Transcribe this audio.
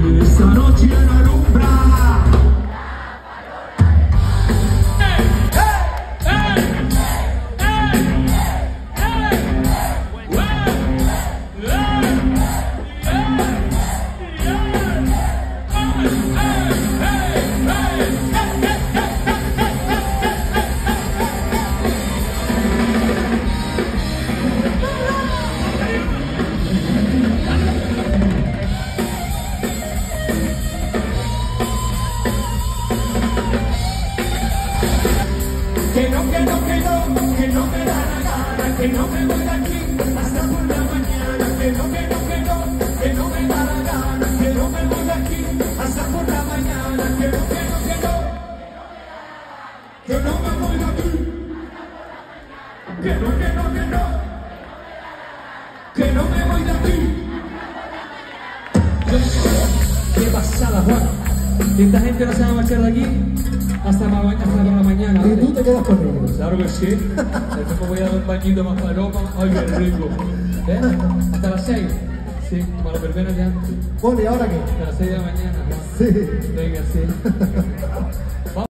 esa noche la alumbra. Que no me da la gana, que no me voy de aquí hasta por la mañana, que no me da la gana, que no me voy de aquí hasta por la mañana, que no me voy de aquí, que no me voy de aquí. Qué pasada, Juan. Y esta gente no se va a marchar de aquí hasta por la mañana. Y tú te quedas con ellos. Claro que sí. Después me voy a dar un bañito más paloma. Ay, qué rico. Hasta las 6. Sí, como la verbena ya. Bueno, ¿y ahora qué? Hasta las 6 de la mañana. Sí. Venga, sí.